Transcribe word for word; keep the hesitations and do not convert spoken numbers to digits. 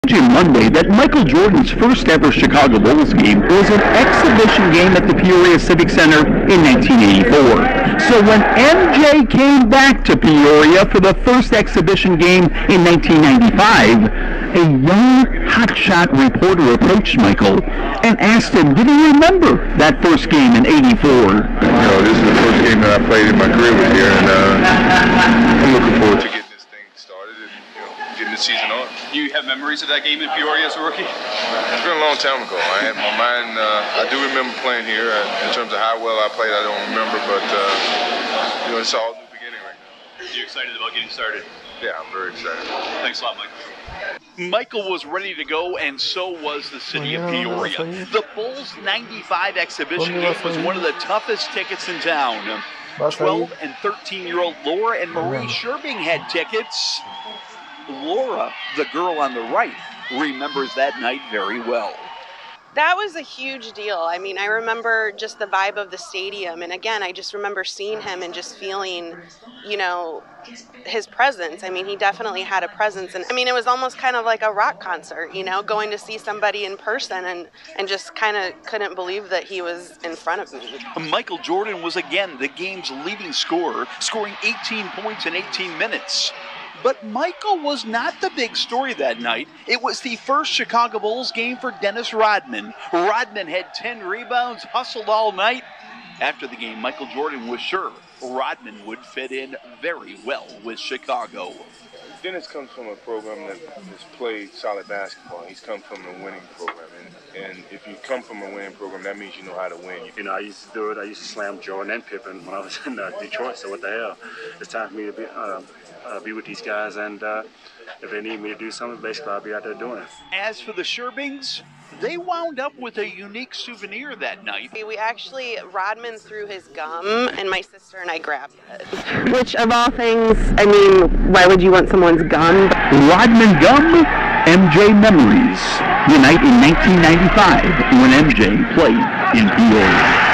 Monday that Michael Jordan's first ever Chicago Bulls game was an exhibition game at the Peoria Civic Center in nineteen eighty-four. So when M J came back to Peoria for the first exhibition game in nineteen ninety-five, a young hotshot reporter approached Michael and asked him, did he remember that first game in eighty-four? You know, this is the first game that I played in my career with here, and uh, I'm looking forward to getting this thing started and, you know, getting the season on. You have memories of that game in Peoria as a rookie? It's been a long time ago. I had my mind, uh, I do remember playing here. Uh, in terms of how well I played, I don't remember, but, uh, you know, it's all new beginning right now. Are you excited about getting started? Yeah, I'm very excited. Thanks a lot, Mike. Michael was ready to go, and so was the city of Peoria. The Bulls ninety-five exhibition game was one of the toughest tickets in town. twelve and thirteen-year-old Laura and Marie Sherbing had tickets. Laura, the girl on the right, remembers that night very well. That was a huge deal. I mean, I remember just the vibe of the stadium. And again, I just remember seeing him and just feeling, you know, his presence. I mean, he definitely had a presence. And I mean, it was almost kind of like a rock concert, you know, going to see somebody in person and, and just kind of couldn't believe that he was in front of me. Michael Jordan was again the game's leading scorer, scoring eighteen points in eighteen minutes. But Michael was not the big story that night. It was the first Chicago Bulls game for Dennis Rodman. Rodman had ten rebounds, hustled all night. After the game, Michael Jordan was sure Rodman would fit in very well with Chicago. Dennis comes from a program that has played solid basketball. He's come from a winning program. And, and if you come from a winning program, that means you know how to win. You know, I used to do it. I used to slam Jordan and Pippen when I was in uh, Detroit. So what the hell? It's time for me to be, uh, uh, be with these guys. And uh, if they need me to do something, basically I'll be out there doing it. As for the Sherbings, they wound up with a unique souvenir that night. We actually, Rodman threw his gum, and my sister and I grabbed it. Which, of all things, I mean, why would you want someone's gum? Rodman gum, M J memories. The night in nineteen ninety-five when M J played in Peoria.